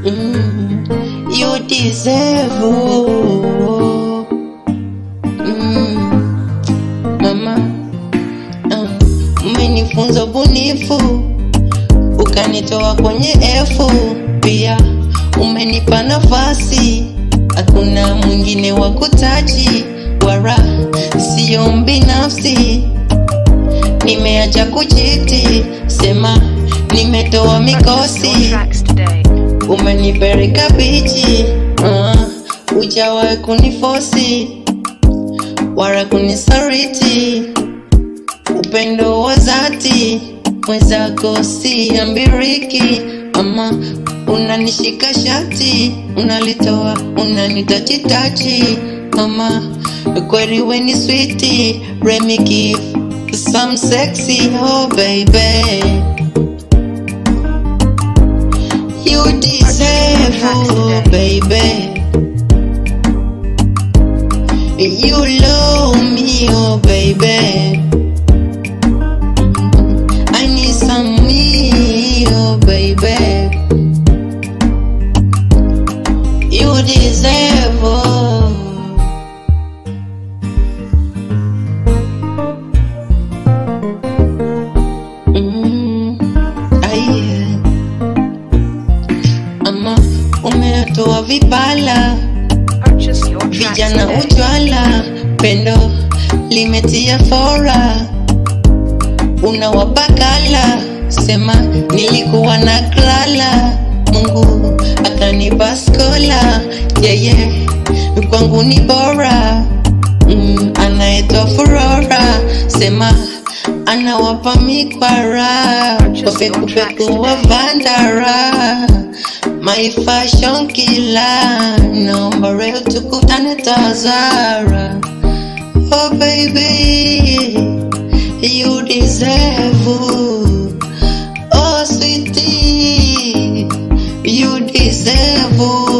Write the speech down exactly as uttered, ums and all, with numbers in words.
mm, you deserve. Oh, mm, mama, uh, umenifunza bunifu, ukanitoa kwenye efu, pia umenipa nafasi, hakuna mwingine wa kutaji, wala sio binafsi. Nimeacha kuchiti, sema nimetoa mikosi, umenipereka bichi, uh, ujawahi kunifosi wala kunisariti. Upendo wa dhati mwenzako si ambiriki, ama unanishika shati, unalitoa unanitachitachi. Mama kweli we ni sweetie, let me give some sexy, oh baby. You deserve, oh baby. You love me, oh baby. I need some me, oh baby. You deserve, oh. Mm, aye. Ama umetoa vipala, vijana ujwala, pendo limetia fora, unawapakala, sema nilikuwa na klala, Mungu akanipa skola, yeah yeah, kwangu ni bora, mm, anaitwa Furora, sema anawapa mikwara, peku peku wa Vandara, my fashion killer, number real tukutane Tazara. Oh baby, you deserve, oh sweetie, you deserve.